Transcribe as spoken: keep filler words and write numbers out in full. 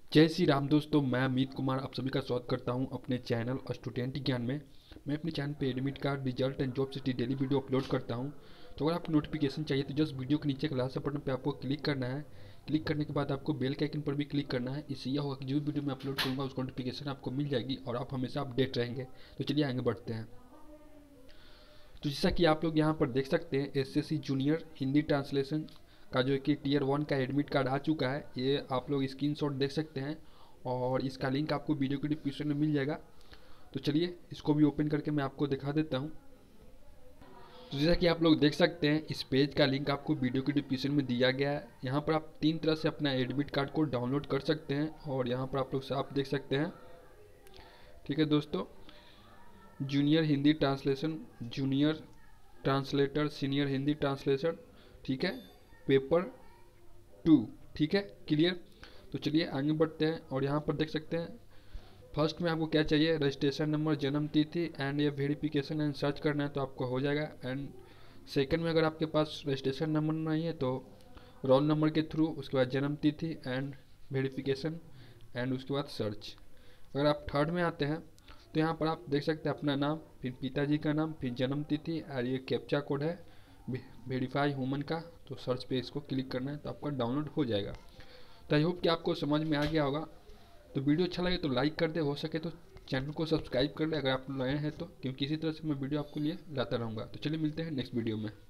जय श्री राम दोस्तों, मैं अमित कुमार आप सभी का स्वागत करता हूं अपने चैनल स्टूडेंट ज्ञान में। मैं अपने चैनल पे admit card, result and job city daily video upload करता हूं। तो अगर आपको नोटिफिकेशन चाहिए तो जस्ट वीडियो के नीचे लाल से बटन पे आपको क्लिक करना है। क्लिक करने के बाद आपको बेल के आइकन पर भी क्लिक करना है। इससे यह होगा कि जो भी वीडियो मैं अपलोड करूँगा उसका नोटिफिकेशन आपको मिल जाएगी और आप हमेशा अपडेट रहेंगे। तो चलिए आगे बढ़ते हैं। तो जैसा कि आप लोग यहाँ पर देख सकते हैं, S S C junior Hindi translation का जो कि टीयर वन का एडमिट कार्ड आ चुका है, ये आप लोग स्क्रीनशॉट देख सकते हैं और इसका लिंक आपको वीडियो के डिस्क्रिप्शन में मिल जाएगा। तो चलिए इसको भी ओपन करके मैं आपको दिखा देता हूँ। तो जैसा कि आप लोग देख सकते हैं, इस पेज का लिंक आपको वीडियो के डिस्क्रिप्शन में दिया गया है। यहाँ पर आप तीन तरह से अपना एडमिट कार्ड को डाउनलोड कर सकते हैं और यहाँ पर आप लोग साफ देख सकते हैं। ठीक है दोस्तों, junior Hindi translation, junior translator, senior Hindi translation, ठीक है, पेपर टू, ठीक है, क्लियर। तो चलिए आगे बढ़ते हैं और यहाँ पर देख सकते हैं फर्स्ट में आपको क्या चाहिए, रजिस्ट्रेशन नंबर, जन्म तिथि एंड ये वेरिफिकेशन एंड सर्च करना है तो आपको हो जाएगा। एंड सेकंड में अगर आपके पास रजिस्ट्रेशन नंबर नहीं है तो रोल नंबर के थ्रू, उसके बाद जन्म तिथि एंड वेरिफिकेशन एंड उसके बाद सर्च। अगर आप थर्ड में आते हैं तो यहाँ पर आप देख सकते हैं अपना नाम, फिर पिताजी का नाम, फिर जन्म तिथि और ये कैप्चा कोड है वेरीफाई ह्यूमन का। तो सर्च पे इसको क्लिक करना है तो आपका डाउनलोड हो जाएगा। तो आई होप कि आपको समझ में आ गया होगा। तो वीडियो अच्छा लगे तो लाइक कर दे, हो सके तो चैनल को सब्सक्राइब कर ले अगर आप नए हैं तो, क्योंकि इसी तरह से मैं वीडियो आपके लिए लाता रहूँगा। तो चलिए मिलते हैं नेक्स्ट वीडियो में।